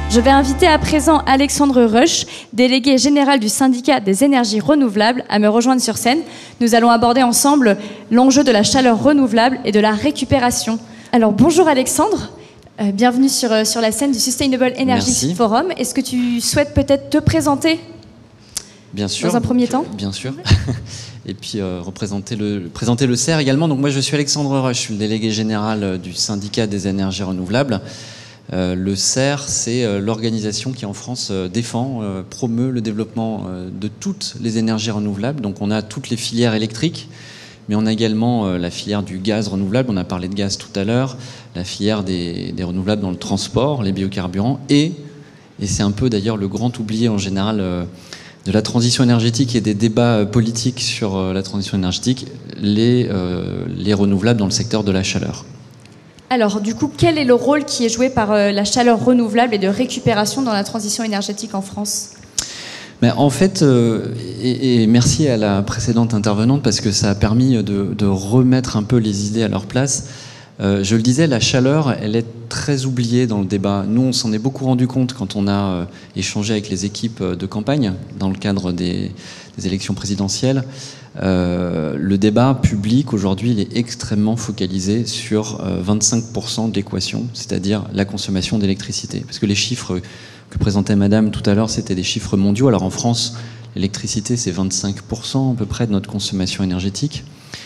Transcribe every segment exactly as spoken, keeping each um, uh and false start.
Je vais inviter à présent Alexandre Rusch, délégué général du syndicat des énergies renouvelables, à me rejoindre sur scène. Nous allons aborder ensemble l'enjeu de la chaleur renouvelable et de la récupération. Alors bonjour Alexandre, euh, bienvenue sur, euh, sur la scène du Sustainable Energy Merci. Forum. Est-ce que tu souhaites peut-être te présenter Bien sûr, dans un premier temps? Bien sûr. Et puis euh, représenter le, présenter le C E R également. Donc moi je suis Alexandre Rusch, je suis le délégué général euh, du syndicat des énergies renouvelables. Euh, le C E R, c'est euh, l'organisation qui en France euh, défend, euh, promeut le développement euh, de toutes les énergies renouvelables. Donc on a toutes les filières électriques, mais on a également euh, la filière du gaz renouvelable, on a parlé de gaz tout à l'heure, la filière des, des renouvelables dans le transport, les biocarburants, et, et c'est un peu d'ailleurs le grand oublié en général euh, de la transition énergétique et des débats euh, politiques sur euh, la transition énergétique, les, euh, les renouvelables dans le secteur de la chaleur. Alors, du coup, quel est le rôle qui est joué par euh, la chaleur renouvelable et de récupération dans la transition énergétique en France ? Mais en fait, euh, et, et merci à la précédente intervenante parce que ça a permis de, de remettre un peu les idées à leur place. Euh, je le disais, la chaleur, elle est très oubliée dans le débat. Nous, on s'en est beaucoup rendu compte quand on a euh, échangé avec les équipes de campagne dans le cadre des, des élections présidentielles. Euh, le débat public aujourd'hui, il est extrêmement focalisé sur euh, vingt-cinq pour cent de l'équation, c'est-à-dire la consommation d'électricité. Parce que les chiffres que présentait Madame tout à l'heure, c'était des chiffres mondiaux. Alors en France, l'électricité, c'est vingt-cinq pour cent à peu près de notre consommation énergétique.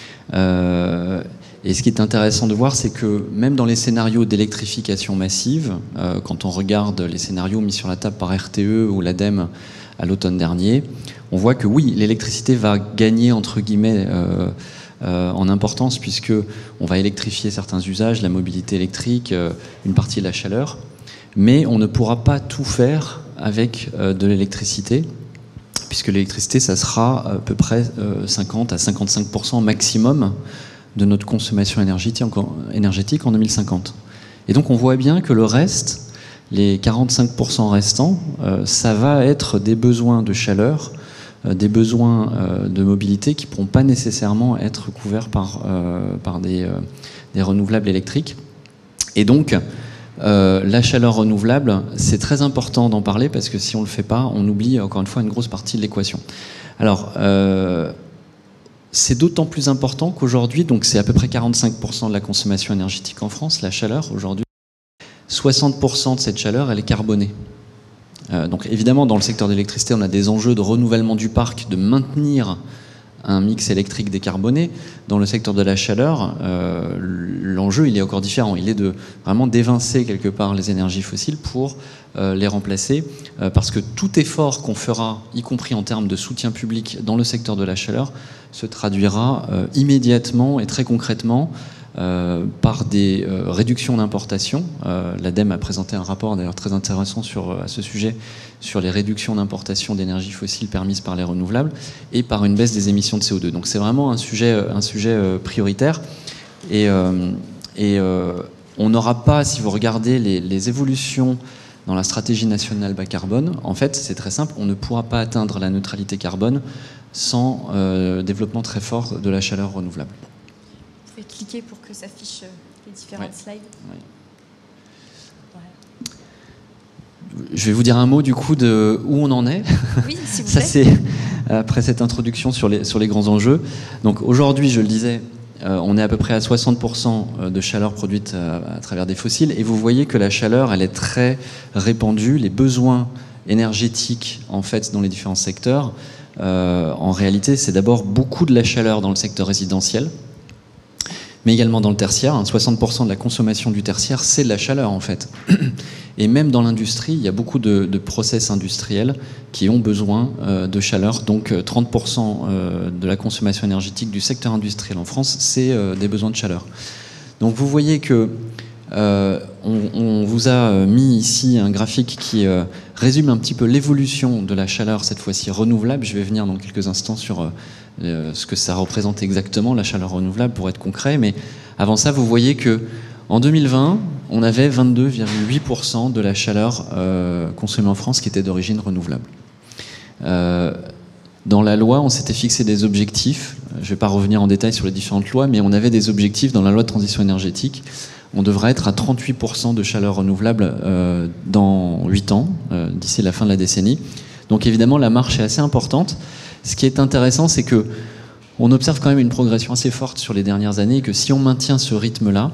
Euh, et ce qui est intéressant de voir, c'est que même dans les scénarios d'électrification massive, euh, quand on regarde les scénarios mis sur la table par R T E ou l'ADEME à l'automne dernier, on voit que oui, l'électricité va gagner entre guillemets euh, euh, en importance puisque on va électrifier certains usages, la mobilité électrique, euh, une partie de la chaleur, mais on ne pourra pas tout faire avec euh, de l'électricité puisque l'électricité, ça sera à peu près euh, cinquante à cinquante-cinq pour cent maximum de notre consommation énergétique en deux mille cinquante. Et donc on voit bien que le reste, les quarante-cinq pour cent restants, euh, ça va être des besoins de chaleur, euh, des besoins euh, de mobilité qui ne pourront pas nécessairement être couverts par, euh, par des, euh, des renouvelables électriques. Et donc, euh, la chaleur renouvelable, c'est très important d'en parler parce que si on ne le fait pas, on oublie encore une fois une grosse partie de l'équation. Alors, euh, c'est d'autant plus important qu'aujourd'hui, donc c'est à peu près quarante-cinq pour cent de la consommation énergétique en France, la chaleur aujourd'hui. soixante pour cent de cette chaleur, elle est carbonée. Euh, donc évidemment, dans le secteur de l'électricité, on a des enjeux de renouvellement du parc, de maintenir un mix électrique décarboné. Dans le secteur de la chaleur, euh, l'enjeu, il est encore différent. Il est de vraiment d'évincer quelque part les énergies fossiles pour euh, les remplacer, euh, parce que tout effort qu'on fera, y compris en termes de soutien public dans le secteur de la chaleur, se traduira euh, immédiatement et très concrètement Euh, par des euh, réductions d'importation. Euh, L'ADEME a présenté un rapport d'ailleurs très intéressant sur, à ce sujet sur les réductions d'importation d'énergie fossile permises par les renouvelables et par une baisse des émissions de C O deux. Donc c'est vraiment un sujet, un sujet euh, prioritaire et, euh, et euh, on n'aura pas, si vous regardez les, les évolutions dans la stratégie nationale bas carbone, en fait c'est très simple, on ne pourra pas atteindre la neutralité carbone sans euh, développement très fort de la chaleur renouvelable. Vous pouvez cliquer pour que s'affichent les différentes ouais. slides. Ouais. Ouais. Je vais vous dire un mot du coup de où on en est. Oui, s'il vous Ça plaît. c'est après cette introduction sur les, sur les grands enjeux. Donc aujourd'hui, je le disais, euh, on est à peu près à soixante pour cent de chaleur produite à, à travers des fossiles et vous voyez que la chaleur, elle est très répandue. Les besoins énergétiques en fait dans les différents secteurs, euh, en réalité, c'est d'abord beaucoup de la chaleur dans le secteur résidentiel, mais également dans le tertiaire. soixante pour cent de la consommation du tertiaire, c'est de la chaleur en fait. Et même dans l'industrie, il y a beaucoup de, de process industriels qui ont besoin euh, de chaleur. Donc trente pour cent euh, de la consommation énergétique du secteur industriel en France, c'est euh, des besoins de chaleur. Donc vous voyez que euh, on, on vous a mis ici un graphique qui euh, résume un petit peu l'évolution de la chaleur, cette fois-ci renouvelable. Je vais venir dans quelques instants sur euh, ce que ça représente exactement, la chaleur renouvelable, pour être concret. Mais avant ça, vous voyez que en deux mille vingt, on avait vingt-deux virgule huit pour cent de la chaleur euh, consommée en France qui était d'origine renouvelable. Euh, dans la loi, on s'était fixé des objectifs. Je ne vais pas revenir en détail sur les différentes lois, mais on avait des objectifs dans la loi de transition énergétique on devrait être à trente-huit pour cent de chaleur renouvelable euh, dans huit ans, euh, d'ici la fin de la décennie. Donc évidemment, la marche est assez importante. Ce qui est intéressant, c'est que on observe quand même une progression assez forte sur les dernières années, et que si on maintient ce rythme-là,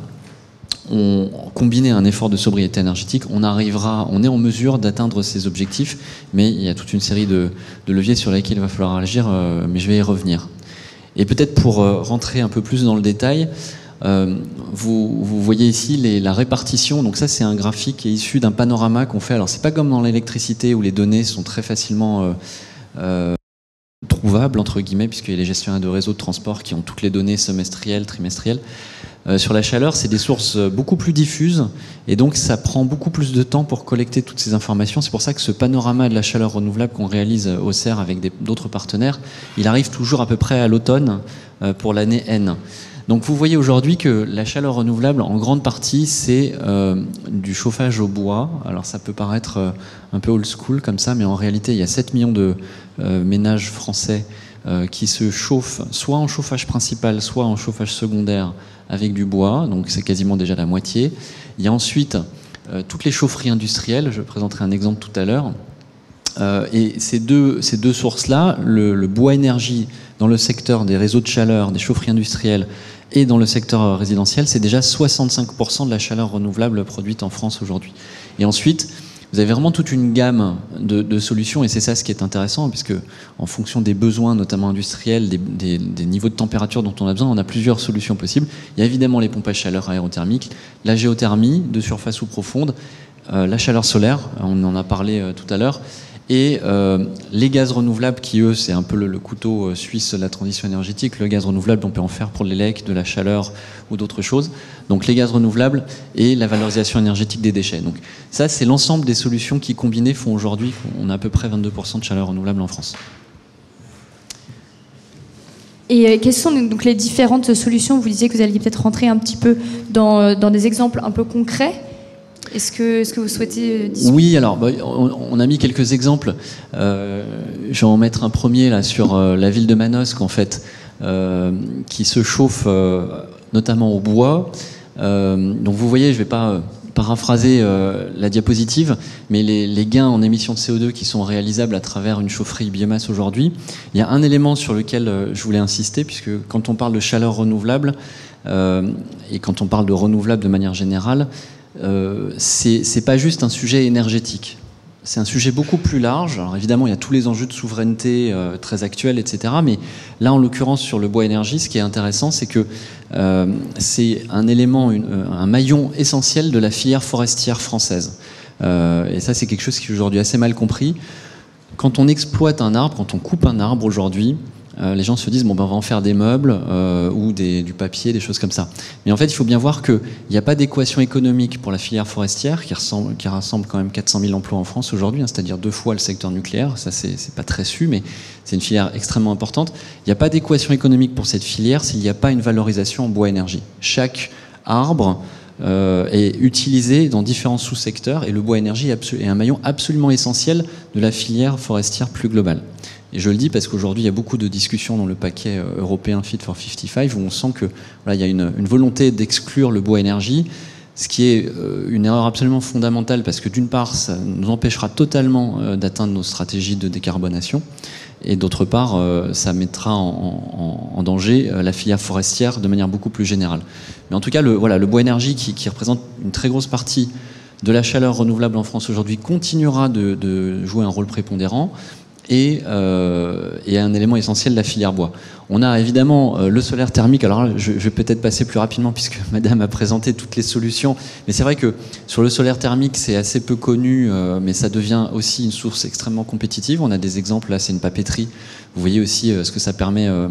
on, combiné à un effort de sobriété énergétique, on arrivera, on est en mesure d'atteindre ces objectifs, mais il y a toute une série de, de leviers sur lesquels il va falloir agir, euh, mais je vais y revenir. Et peut-être pour euh, rentrer un peu plus dans le détail, euh, vous, vous voyez ici les, la répartition. Donc ça, c'est un graphique qui est issu d'un panorama qu'on fait. Alors c'est pas comme dans l'électricité où les données sont très facilement euh, euh, trouvables entre guillemets, puisqu'il y a les gestionnaires de réseaux de transport qui ont toutes les données semestrielles, trimestrielles. Euh, sur la chaleur, c'est des sources beaucoup plus diffuses et donc ça prend beaucoup plus de temps pour collecter toutes ces informations. C'est pour ça que ce panorama de la chaleur renouvelable qu'on réalise au C E R avec d'autres partenaires, il arrive toujours à peu près à l'automne euh, pour l'année N. Donc vous voyez aujourd'hui que la chaleur renouvelable, en grande partie, c'est euh, du chauffage au bois. Alors ça peut paraître euh, un peu old school comme ça, mais en réalité, il y a sept millions de euh, ménages français euh, qui se chauffent soit en chauffage principal, soit en chauffage secondaire avec du bois, donc c'est quasiment déjà la moitié. Il y a ensuite euh, toutes les chaufferies industrielles, je présenterai un exemple tout à l'heure. Euh, et ces deux, ces deux sources-là, le, le bois énergie dans le secteur des réseaux de chaleur, des chaufferies industrielles et dans le secteur résidentiel, c'est déjà soixante-cinq pour cent de la chaleur renouvelable produite en France aujourd'hui. Et ensuite, vous avez vraiment toute une gamme de, de solutions, et c'est ça ce qui est intéressant, puisque en fonction des besoins, notamment industriels, des, des, des niveaux de température dont on a besoin, on a plusieurs solutions possibles. Il y a évidemment les pompes à chaleur aérothermiques, la géothermie de surface ou profonde, euh, la chaleur solaire, on en a parlé euh, tout à l'heure, et euh, les gaz renouvelables qui, eux, c'est un peu le, le couteau suisse de la transition énergétique. Le gaz renouvelable, on peut en faire pour de l'élec, de la chaleur ou d'autres choses. Donc les gaz renouvelables et la valorisation énergétique des déchets. Donc ça, c'est l'ensemble des solutions qui, combinées, font aujourd'hui qu'on a à peu près vingt-deux pour cent de chaleur renouvelable en France. Et quelles sont donc les différentes solutions? Vous disiez que vous alliez peut-être rentrer un petit peu dans, dans des exemples un peu concrets. Est-ce que, est-ce que vous souhaitez discuter? Oui, alors bah, on, on a mis quelques exemples. Euh, je vais en mettre un premier là sur euh, la ville de Manosque en fait, euh, qui se chauffe euh, notamment au bois. Euh, donc vous voyez, je ne vais pas euh, paraphraser euh, la diapositive, mais les, les gains en émissions de C O deux qui sont réalisables à travers une chaufferie biomasse aujourd'hui. Il y a un élément sur lequel euh, je voulais insister, puisque quand on parle de chaleur renouvelable euh, et quand on parle de renouvelable de manière générale, Euh, c'est pas juste un sujet énergétique, c'est un sujet beaucoup plus large. Alors évidemment, il y a tous les enjeux de souveraineté euh, très actuels, et cetera. Mais là, en l'occurrence, sur le bois énergie, ce qui est intéressant, c'est que euh, c'est un élément, une, un maillon essentiel de la filière forestière française. Euh, et ça, c'est quelque chose qui est aujourd'hui assez mal compris. Quand on exploite un arbre, quand on coupe un arbre aujourd'hui, Euh, les gens se disent bon ben on va en faire des meubles euh, ou des, du papier, des choses comme ça. Mais en fait, il faut bien voir qu'il n'y a pas d'équation économique pour la filière forestière qui, ressemble, qui rassemble quand même quatre cent mille emplois en France aujourd'hui, hein, c'est-à-dire deux fois le secteur nucléaire. Ça, c'est pas très su, mais c'est une filière extrêmement importante. Il n'y a pas d'équation économique pour cette filière s'il n'y a pas une valorisation en bois énergie. Chaque arbre euh, est utilisé dans différents sous-secteurs et le bois énergie est, est un maillon absolument essentiel de la filière forestière plus globale. Et je le dis parce qu'aujourd'hui, il y a beaucoup de discussions dans le paquet européen Fit for cinquante-cinq où on sent que voilà, il y a une, une volonté d'exclure le bois énergie, ce qui est une erreur absolument fondamentale parce que d'une part, ça nous empêchera totalement d'atteindre nos stratégies de décarbonation et d'autre part, ça mettra en, en, en danger la filière forestière de manière beaucoup plus générale. Mais en tout cas, le, voilà, le bois énergie qui, qui représente une très grosse partie de la chaleur renouvelable en France aujourd'hui continuera de, de jouer un rôle prépondérant. Et, euh, et un élément essentiel de la filière bois. On a évidemment euh, le solaire thermique. Alors là, je, je vais peut-être passer plus rapidement puisque Madame a présenté toutes les solutions. Mais c'est vrai que sur le solaire thermique, c'est assez peu connu, euh, mais ça devient aussi une source extrêmement compétitive. On a des exemples, là c'est une papeterie. Vous voyez aussi euh, ce que ça permet euh,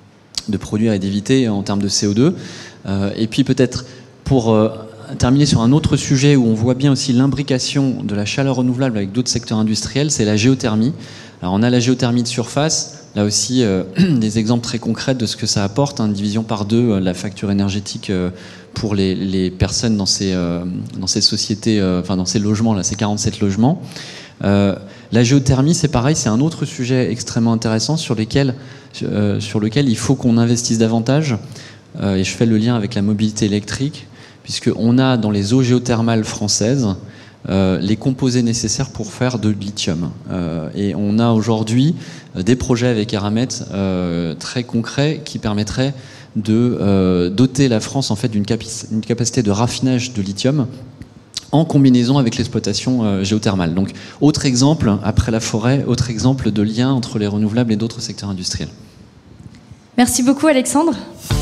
de produire et d'éviter en termes de C O deux. Euh, et puis peut-être pour... Euh, terminer sur un autre sujet où on voit bien aussi l'imbrication de la chaleur renouvelable avec d'autres secteurs industriels, c'est la géothermie. Alors on a la géothermie de surface, là aussi euh, des exemples très concrets de ce que ça apporte, hein, division par deux euh, la facture énergétique euh, pour les, les personnes dans ces, euh, dans ces sociétés, euh, enfin dans ces logements, là, ces quarante-sept logements. Euh, la géothermie, c'est pareil, c'est un autre sujet extrêmement intéressant sur, lesquels, euh, sur lequel il faut qu'on investisse davantage. Euh, et je fais le lien avec la mobilité électrique, puisqu'on a dans les eaux géothermales françaises euh, les composés nécessaires pour faire de lithium. Euh, et on a aujourd'hui des projets avec Eramet euh, très concrets qui permettraient de euh, doter la France en fait d'une capi- une capacité de raffinage de lithium en combinaison avec l'exploitation euh, géothermale. Donc, autre exemple, après la forêt, autre exemple de lien entre les renouvelables et d'autres secteurs industriels. Merci beaucoup Alexandre.